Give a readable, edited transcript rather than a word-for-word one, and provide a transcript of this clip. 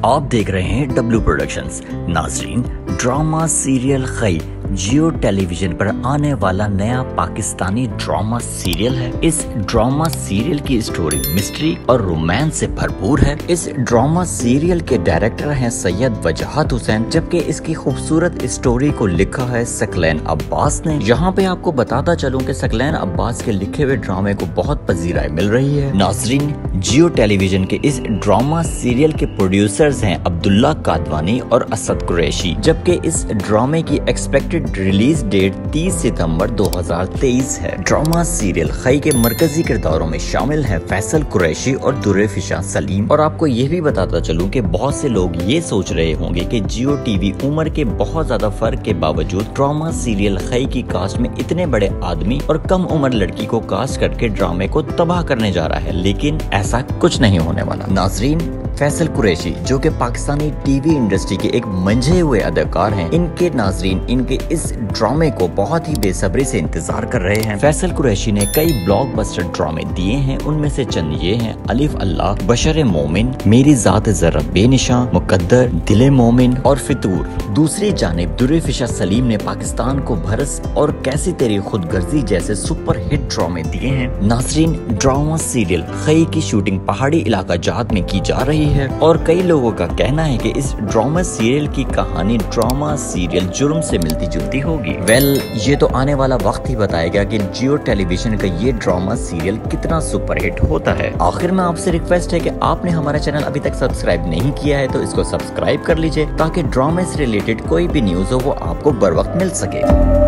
आप देख रहे हैं डब्ल्यू प्रोडक्शंस। नाजरीन, drama serial Khaie Geo television पर आने वाला नया पाकिस्तानी ड्रामा सीरियल है। इस ड्रामा सीरियल की स्टोरी मिस्ट्री और रोमांस से भरपूर है। इस ड्रामा सीरियल के डायरेक्टर हैं सैयद वजाहत हुसैन, जबकि इसकी खूबसूरत स्टोरी को लिखा है सकलैन अब्बास ने। यहाँ पे आपको बताता चलूं कि सकलैन अब्बास के लिखे हुए ड्रामे को बहुत पजीराई मिल रही है। नाजरीन, जियो टेलीविजन के इस ड्रामा सीरियल के प्रोड्यूसर्स हैं अब्दुल्ला कादवानी और असद कुरैशी, जबकि इस ड्रामे की एक्सपेक्टेड रिलीज डेट 30 सितंबर 2023 है। ड्रामा सीरियल खई के मरकजी किरदारों में शामिल हैं फैसल कुरैशी और दुर्रफिशा सलीम। और आपको ये भी बताता चलूं कि बहुत से लोग ये सोच रहे होंगे कि जियो टीवी उम्र के बहुत ज्यादा फर्क के बावजूद ड्रामा सीरियल खई की कास्ट में इतने बड़े आदमी और कम उम्र लड़की को कास्ट करके ड्रामे को तबाह करने जा रहा है, लेकिन ऐसा कुछ नहीं होने वाला। नाजरीन, फैसल कुरैशी जो कि पाकिस्तानी टीवी इंडस्ट्री के एक मंझे हुए अदाकार हैं, इनके इस ड्रामे को बहुत ही बेसब्री से इंतजार कर रहे हैं। फैसल कुरैशी ने कई ब्लॉकबस्टर ड्रामे दिए हैं, उनमें से चंद ये हैं: अलिफ अल्लाह, बशर मोमिन, मेरी जात जरा बेनिशा, मुकद्दर, दिले मोमिन और फितूर। दूसरी जानिब दुर्रफिशा सलीम ने पाकिस्तान को भरस और कैसी तेरी खुदगर्जी जैसे सुपर हिट ड्रामे दिए हैं। नाजरीन, ड्रामा सीरियल खई की शूटिंग पहाड़ी इलाका जात में की जा रही है और कई लोगों का कहना है कि इस ड्रामा सीरियल की कहानी ड्रामा सीरियल जुर्म से मिलती जुलती होगी। ये तो आने वाला वक्त ही बताएगा कि जियो टेलीविजन का ये ड्रामा सीरियल कितना सुपरहिट होता है। आखिर में आपसे रिक्वेस्ट है कि आपने हमारा चैनल अभी तक सब्सक्राइब नहीं किया है तो इसको सब्सक्राइब कर लीजिए, ताकि ड्रामे से रिलेटेड कोई भी न्यूज हो वो आपको बर वक्त मिल सके।